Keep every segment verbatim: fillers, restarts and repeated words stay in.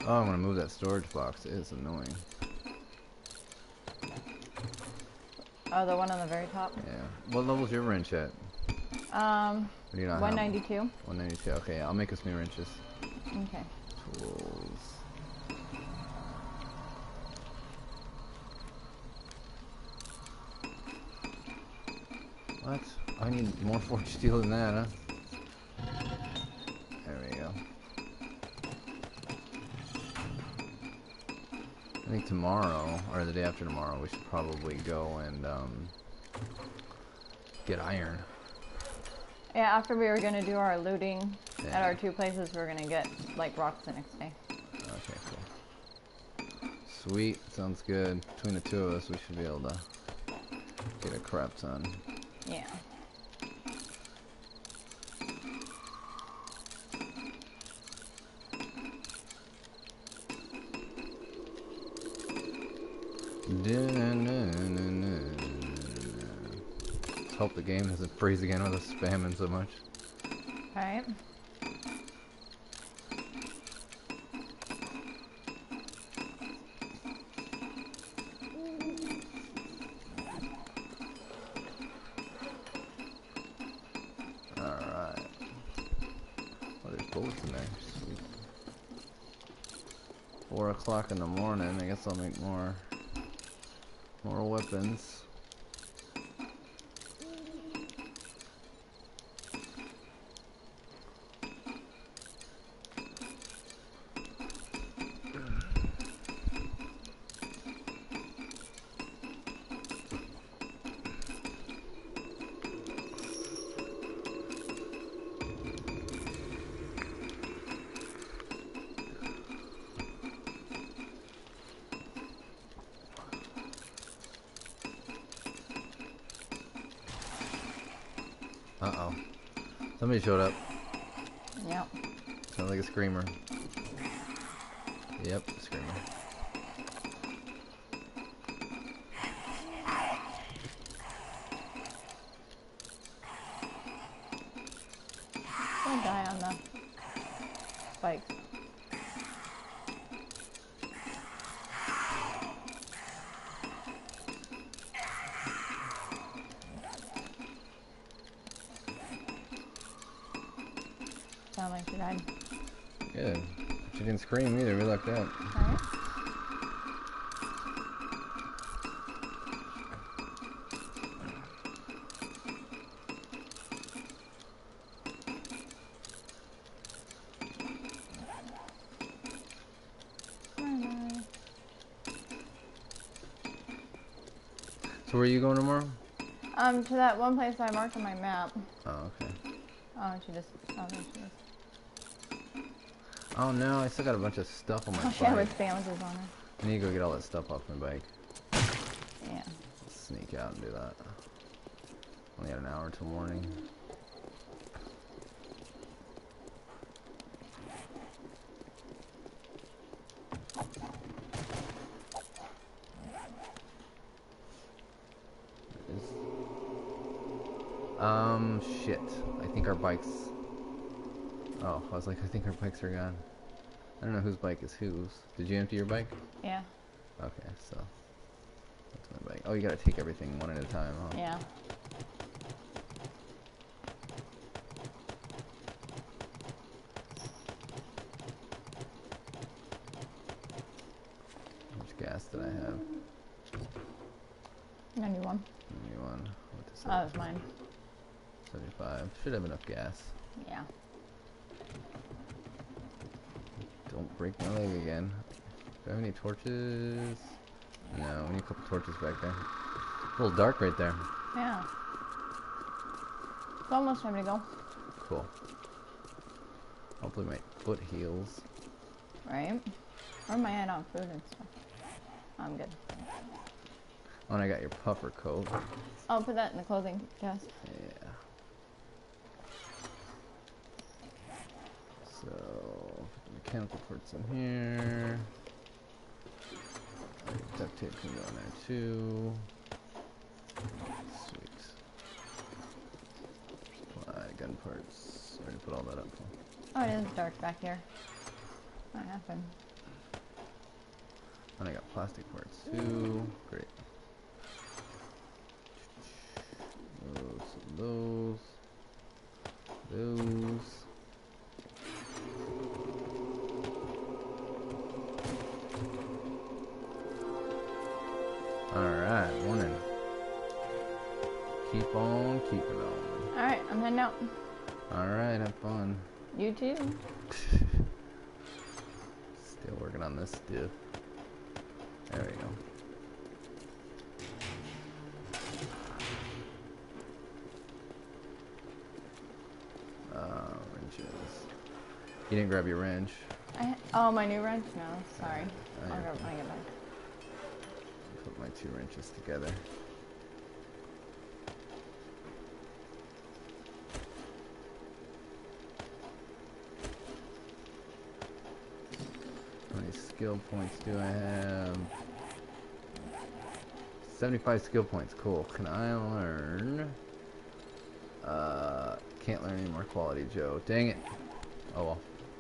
Oh, I'm gonna move that storage box. It is annoying. Oh, the one on the very top? Yeah. What level's your wrench at? Um, Or do you not have one ninety-two. one ninety-two. Okay, I'll make us new wrenches. Okay. Tools. What? I need more forged steel than that, huh? There we go. I think tomorrow, or the day after tomorrow, we should probably go and um, get iron. Yeah, after we were gonna do our looting Yeah. at our two places, we were gonna get like rocks the next day. Okay, cool. Sweet, sounds good. Between the two of us, we should be able to get a crap ton. Yeah. Let's hope the game doesn't freeze again with us spamming so much. Alright. Alright. Oh, there's bullets in there. Sweet. Four o'clock in the morning. I guess I'll make more, more weapons. Uh-oh. Somebody showed up. Yep. Sounds like a screamer. Yep, screamer. Don't die on the spikes. Sound like she died. Good. She didn't scream either. We lucked out. Alright. So where are you going tomorrow? Um, to that one place I marked on my map. Oh, okay. Oh, and she just. Oh, there she is. Oh no, I still got a bunch of stuff on my Oh, bike. she had with sandwiches on her. I need to go get all that stuff off my bike. Yeah. Sneak out and do that. Only got an hour till morning. Um, shit. I think our bikes... Oh, I was like, I think our bikes are gone. I don't know whose bike is whose. Did you empty your bike? Yeah. Okay, so... That's my bike. Oh, you gotta take everything one at a time, huh? Yeah. How much gas did I have? ninety-one. ninety-one. What to say? Oh, that was mine. seventy-five. Should have enough gas. Yeah. Don't break my leg again. Do I have any torches? No, we need a couple torches back there. A little dark right there. Yeah. It's almost time to go. Cool. Hopefully my foot heals. Right? Where am I at on food and stuff? I'm good. Oh, and I got your puffer coat. I'll put that in the clothing chest. Yeah. So, put the mechanical parts in here. Duct tape can go in there too. Sweet. Supply gun parts. Already put all that up. Oh, it is dark back here. What happened? And I got plastic parts too. Great. Those, those, those. Alright, morning. Keep on keeping on. Alright, I'm heading out. Alright, have fun. You too. Still working on this stuff. There we go. Uh, wrenches. You didn't grab your wrench. I, oh, my new wrench? No, sorry. Oh, I'll yeah. grab it when I get back. Put my two wrenches together. How many skill points do I have? seventy-five skill points. Cool. Can I learn? Uh, can't learn any more quality, Joe. Dang it. Oh well.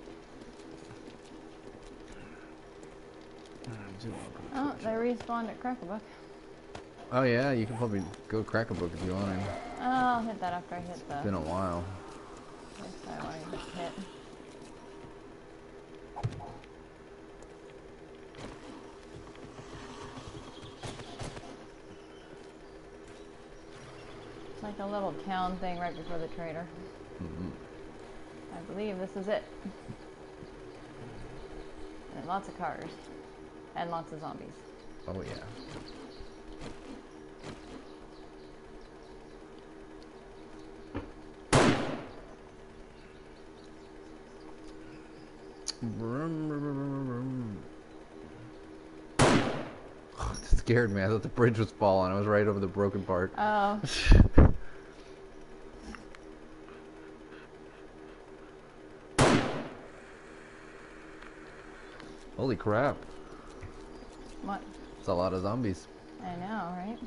Oh, they respawned at Cracklebuck. Oh yeah, you can probably go crack a book if you want. Oh, I'll hit that after I hit the... It's been a while. place I wanted to hit. It's like a little town thing right before the trader. Mm-hmm. I believe this is it. And lots of cars. And lots of zombies. Oh yeah. Vroom, vroom, vroom, vroom. Oh, it scared me. I thought the bridge was falling. I was right over the broken part. Oh. Holy crap. What? It's a lot of zombies. I know, right?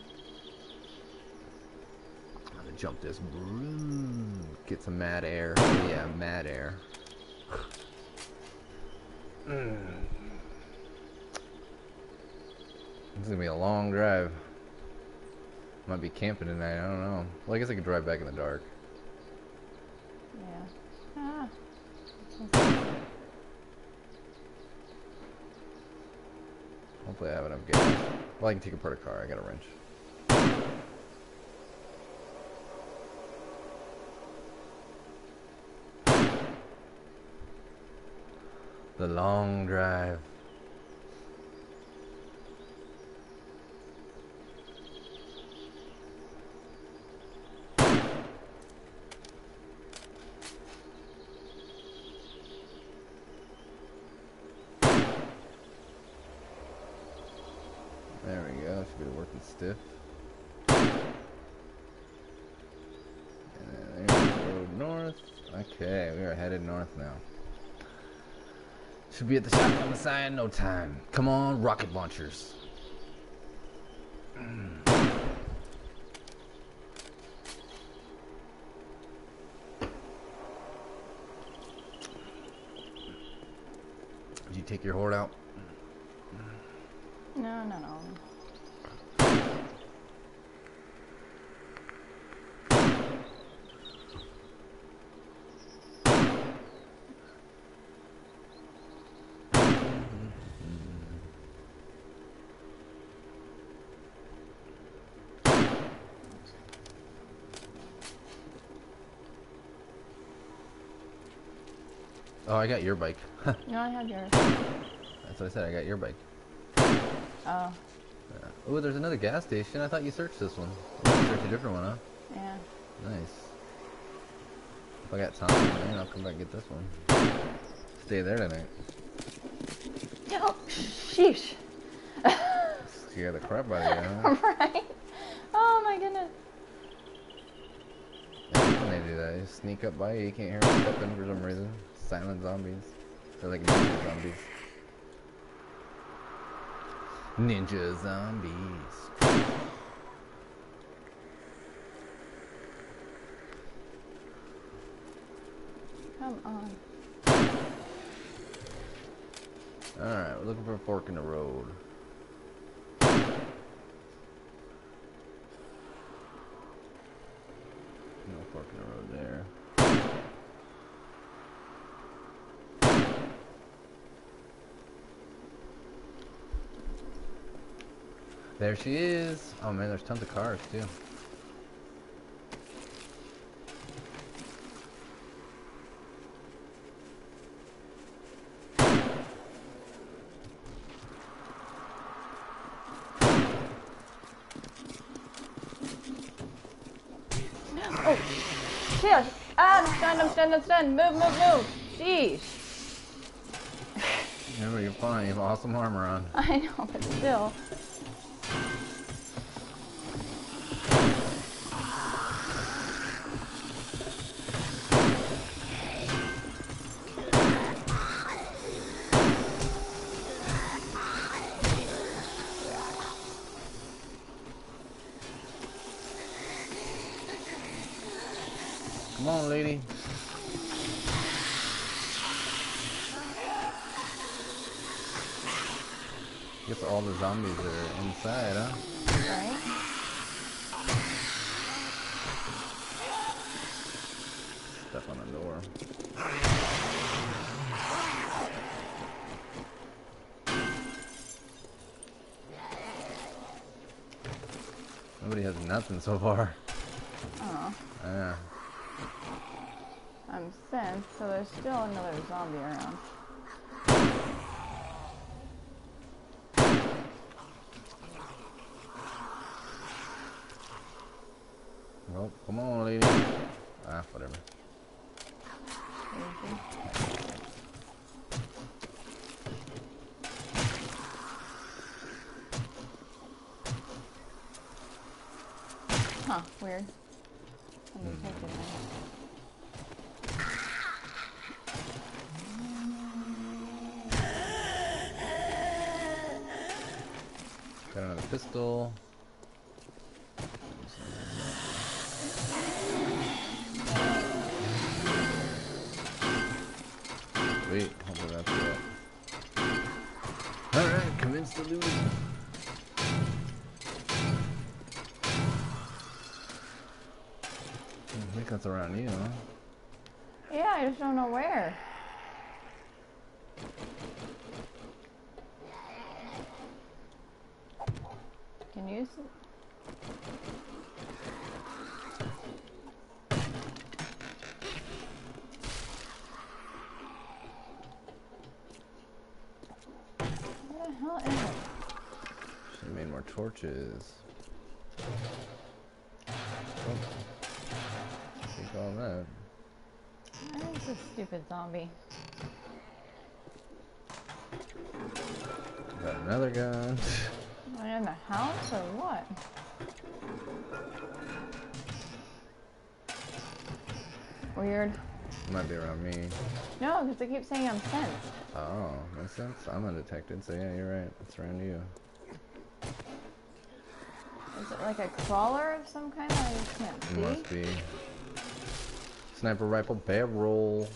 I'm gonna jump this. Vroom. Get some mad air. Yeah, mad air. Mm. This is gonna be a long drive. Might be camping tonight, I don't know. Well, I guess I could drive back in the dark. Yeah. Ah. Hopefully I have enough gas. Well, I can take apart a car. I got a wrench. The long drive. There we go. Should be working stiff. And then there's the road north. Okay, we are headed north now. Should be at the shop on the side in no time. Come on, rocket launchers. Did you take your horde out? No, no, no. Oh, I got your bike. No, I have yours. That's what I said. I got your bike. Oh, Oh, there's another gas station. I thought you searched this one. You searched a different one, huh? yeah. Nice. If I got time, man, I'll come back and get this one. Stay there tonight. Oh, sheesh. Scare the crap out of you, huh? Right? Oh my goodness. Yeah, when they do that, they just sneak up by you. You can't hear them stepping for some reason. Silent zombies. They're like ninja zombies. Ninja zombies. Come on. Alright, we're looking for a fork in the road. There she is. Oh man, there's tons of cars too. Oh, shit! Ah, I'm stunned, I'm stunned, I'm stunned. Move, move, move. Sheesh. Remember, you're fine. You have awesome armor on. I know, but still. Come on, lady. Guess all the zombies are inside, huh? Right? Step on the door. Nobody has nothing so far. Oh. Yeah. I'm sent, so there's still another zombie around. Well, come on, lady. Ah, whatever. Crazy. Huh, weird. Let me take it Got another pistol. Wait, hopefully that's it. Alright, commence the looting. I think that's around you, huh? Yeah, I just don't know where. Can you see? Where the hell is it? Should've made more torches. Oh. Take all that. Where's this stupid zombie? Got another gun. Am I in the house or what? Weird. Might be around me. No, because they keep saying I'm sensed. Oh, makes sense. I'm undetected, so yeah, you're right. It's around you. Is it like a crawler of some kind that I just can't It see? must be. Sniper rifle barrel.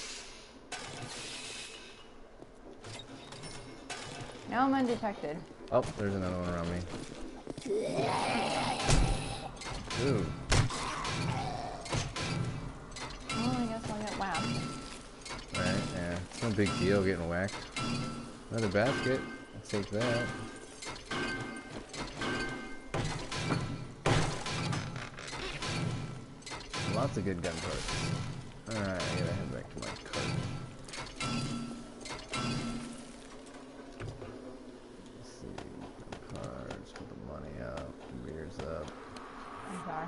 Now I'm undetected. Oh, there's another one around me. Ooh. Well, I guess I'll get whacked. Alright, yeah. It's no big deal getting whacked. Another basket. I'll take that. Lots of good gun parts. Alright, I gotta head back to my cart. Let's see. Cards, put the money up, beers up. I'm sorry.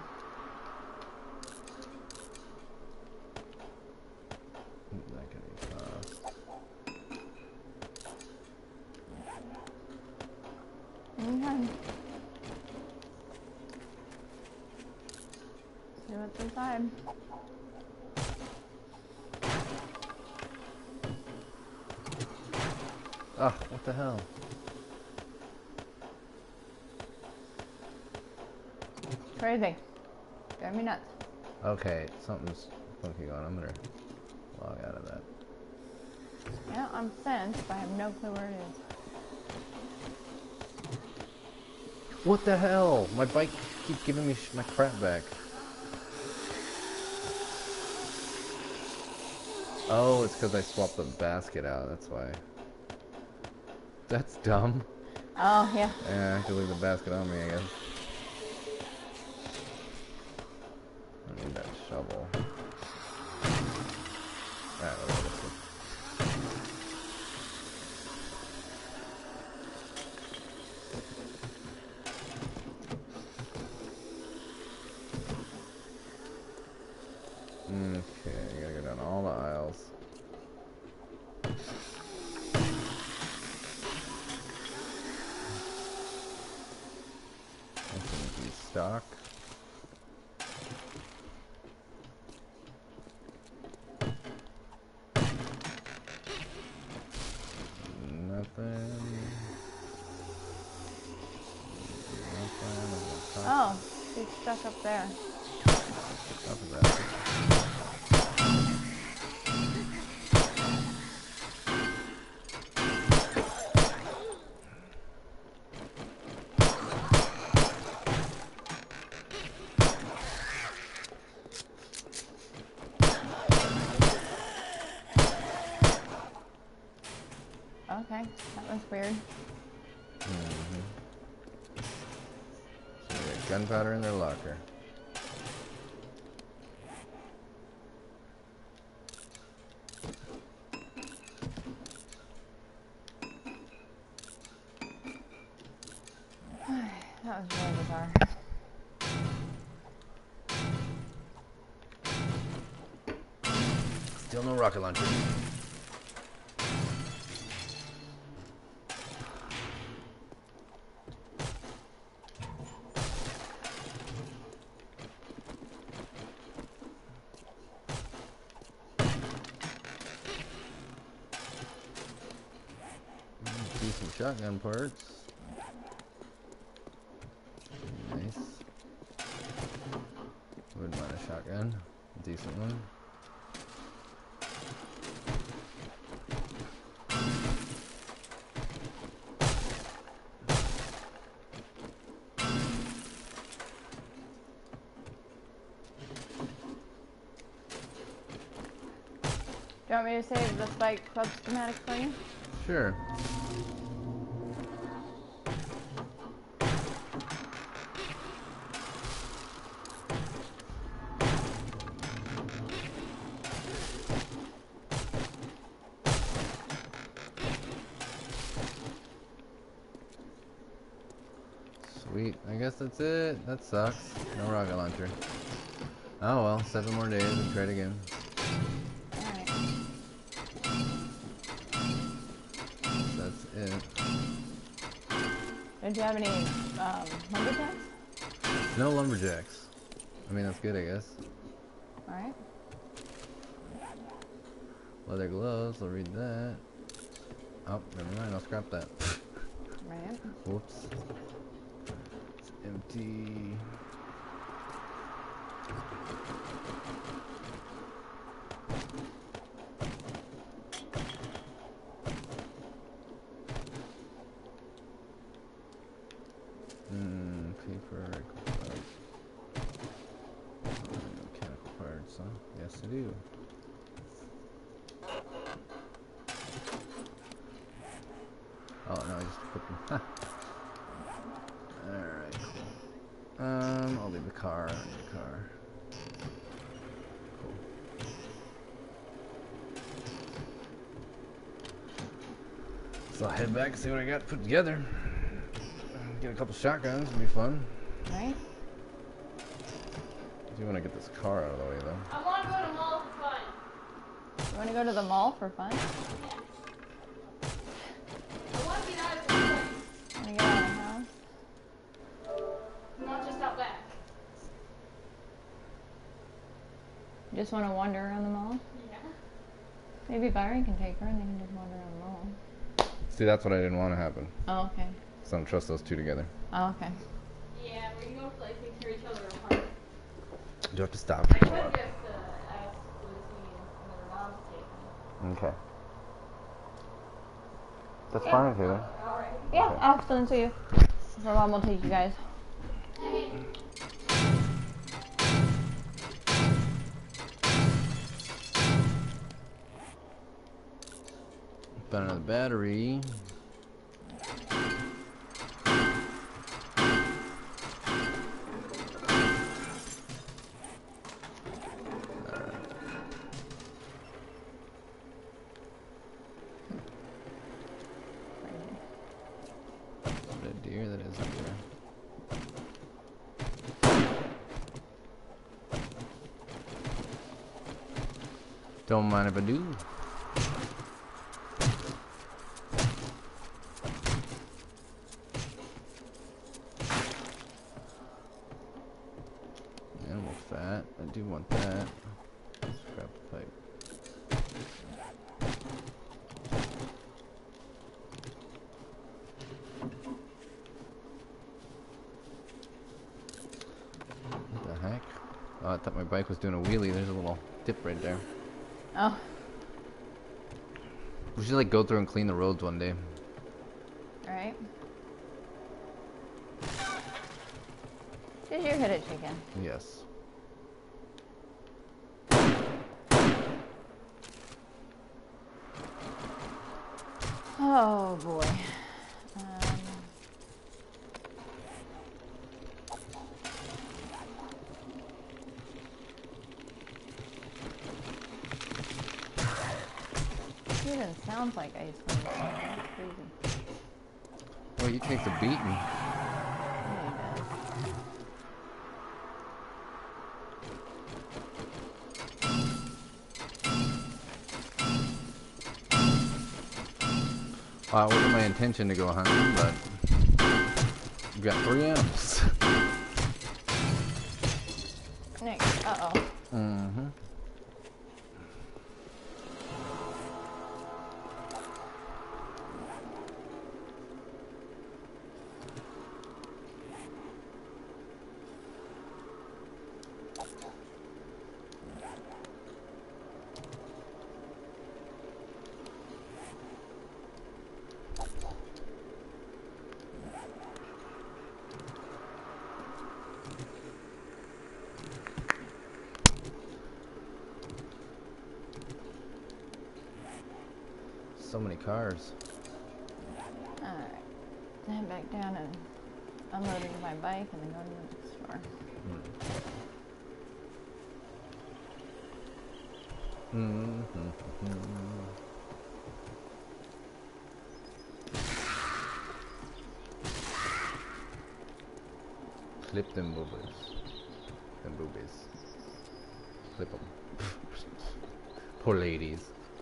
That can be cost. Okay. See what's inside. Ah, what the hell? Crazy. Drive me nuts. Okay, something's funky going on. I'm gonna log out of that. Yeah, I'm sensed, but I have no clue where it is. What the hell? My bike keeps giving me sh my crap back. Oh, it's because I swapped the basket out. That's why. That's dumb. Oh, yeah. Yeah, I could leave the basket on me, I guess. I need that shovel. Alright, let's go. Okay, I gotta go down all the aisles. Empty stock. Nothing. Nothing. Oh, she's stuck up there. Top of that. Okay, that was weird. Mm-hmm. So we got gunpowder in their locker. That was really bizarre. Still no rocket launcher. Decent shotgun parts. Nice. Wouldn't mind a shotgun. Decent one. Do you want me to save the Spike Club schematic for you? Sure. Sweet. I guess that's it. That sucks. No rocket launcher. Oh well, seven more days and try it again. Alright. That's it. Did you have any um, lumberjacks? No lumberjacks. I mean, that's good, I guess. Alright. Leather gloves, I'll read that. Oh, never mind, I'll scrap that. Right. Whoops. It's empty. Hmm, paper, parts. Oh, mechanical parts, huh? Yes, I do. Oh, no, I just put them. Alright, cool. Um, I'll leave the car in the car. Cool. So I'll head back and see what I got put together. Get a couple shotguns, it'll be fun. Right. I do want to get this car out of the way, though. I want to go to the mall for fun. You want to go to the mall for fun? I want to get out of the place. Want to get out of the house? Not just out back. You just want to wander around the mall? Yeah. Maybe Byron can take her and they can just wander around the mall. See, that's what I didn't want to happen. Oh, okay. So I don't trust those two together. Oh, okay. Yeah, we can go places and tear each other apart. Do I have to stop? I could just uh, ask Lucy and her mom to take me. Okay. That's fine, Taylor. Alright. Yeah, Okay. I'll explain to you. My mom will take you guys. Found another battery. Don't mind if I do. Animal fat. I do want that. Scrap the pipe. What the heck? Oh, I thought my bike was doing a wheelie. There's a little dip right there. Oh. We should like go through and clean the roads one day. Alright. Did you hit it, chicken? Yes. Oh boy. Um, even sounds like ice cream. That's crazy. Well, you take the beating. Yeah, he does. Well, it wasn't my intention to go hunting, but you got three animals. Nick, uh oh. Mm-hmm. So many cars. Alright. Head back down and unload my bike and then go to the store. Mm-hmm. Clip them boobies. Them boobies. Clip them. Poor ladies.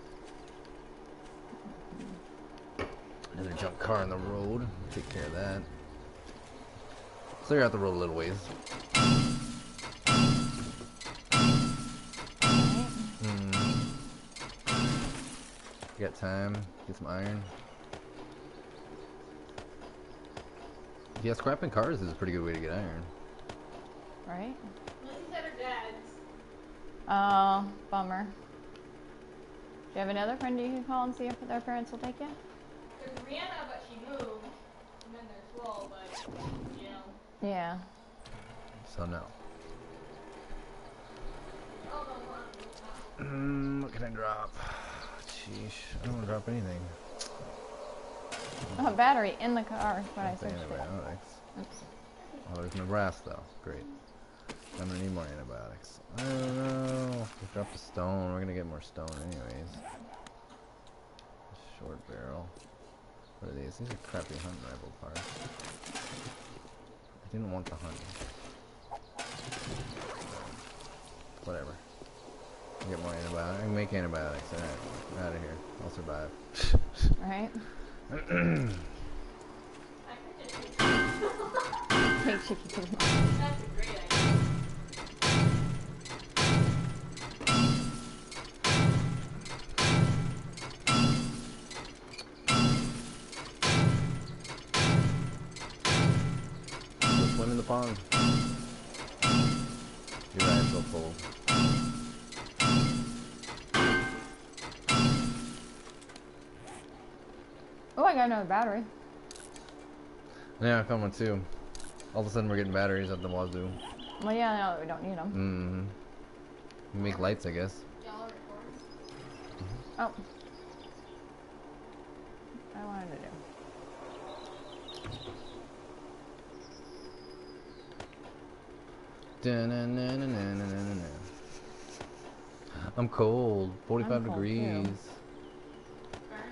Another junk car on the road. Take care of that. Clear out the road a little ways. Mm. You got time? Get some iron. Yeah, scrapping cars is a pretty good way to get iron. Right? Well, he's at her dad's. Oh, bummer. Do you have another friend you can call and see if their parents will take you? There's Rihanna, but she moved. And then there's Flo, but, you know. Yeah. So no. Oh, no, no, Mm, what can I drop? Sheesh. I don't want to drop anything. Oh, battery in the car is what I Not the searched it. antibiotics. Oops. Oh, there's my brass though. Great. I'm gonna need more antibiotics. I don't know. We dropped a stone. We're gonna get more stone anyways. Short barrel. What are these? These are crappy hunt rifle parts. I didn't want the hunt. Whatever. I'll get more antibiotics. I can make antibiotics. Alright. I'm out of here. I'll survive. Right? I could just Take chicken. That's a great idea. Go swim in the pond. Your eyes so full. Oh, I got another battery. Yeah, I found one too. All of a sudden we're getting batteries at the wazoo. Well, yeah, now that we don't need them. Mm-hmm. You make lights, I guess. Y'all record? Oh. I wanted to do. Da-na-na-na-na-na-na-na. I'm cold. forty-five I'm cold, degrees. too. Very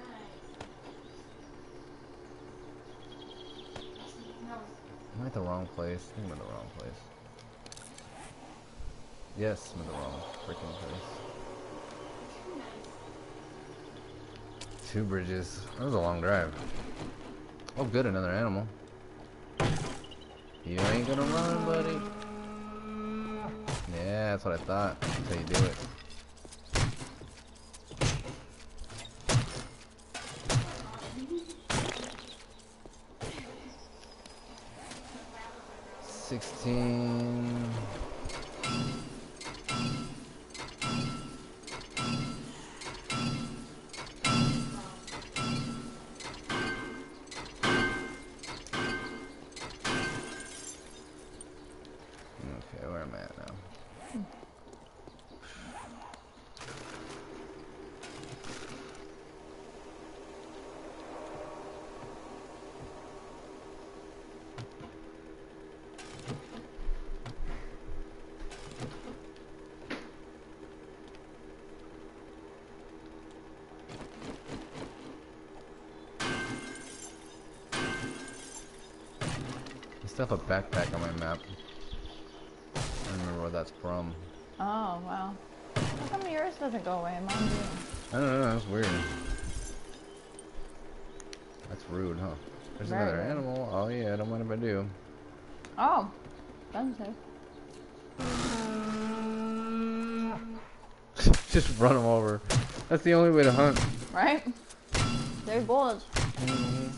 nice. No. Am I at the wrong place? I think I'm in the wrong place. Yes, I'm in the wrong freaking place. Two bridges. That was a long drive. Oh, good, another animal. You ain't gonna run, buddy. Yeah, that's what I thought. That's how you do it. Sixteen. Okay, where am I at now? I still have a backpack on my map. I don't remember what that's from. Oh, wow. How come yours doesn't go away? Mine do. I don't know, that's weird. That's rude, huh? There's Very another rude. animal. Oh yeah, I don't mind if I do. Oh, that's safe. Just run them over. That's the only way to hunt. Right? Save bullets. Mm-hmm.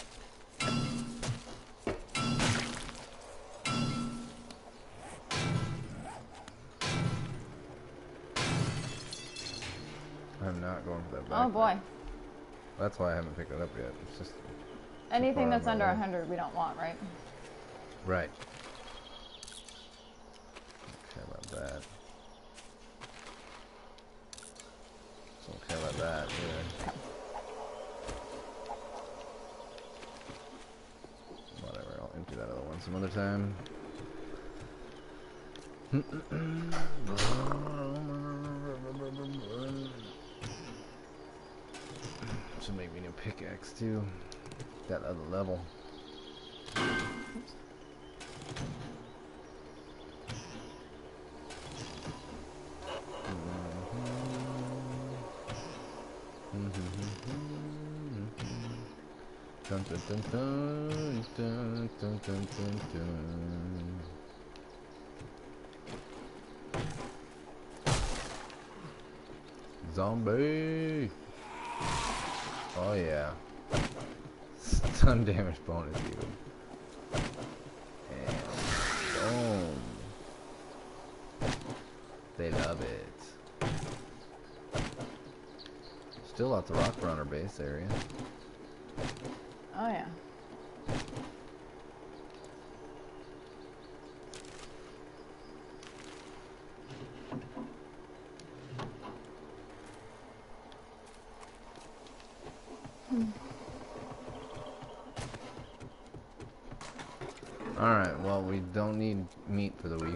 I'm not going for that backpack. Oh boy. That's why I haven't picked it up yet. It's just Anything far that's on under my one way. hundred we don't want, right? right. Okay about that. It's okay about that either. Whatever, I'll empty that other one some other time. Should make me a new pickaxe too. That other level. Dun, dun, dun, dun, dun, dun, dun, dun, dun. Zombie! Oh yeah. Stun damage bonus even. And boom. They love it. Still lots of rock around our base area. Oh yeah. Alright, well we don't need meat for the week.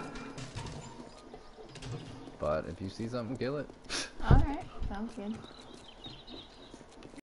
But if you see something, kill it. Alright, sounds good.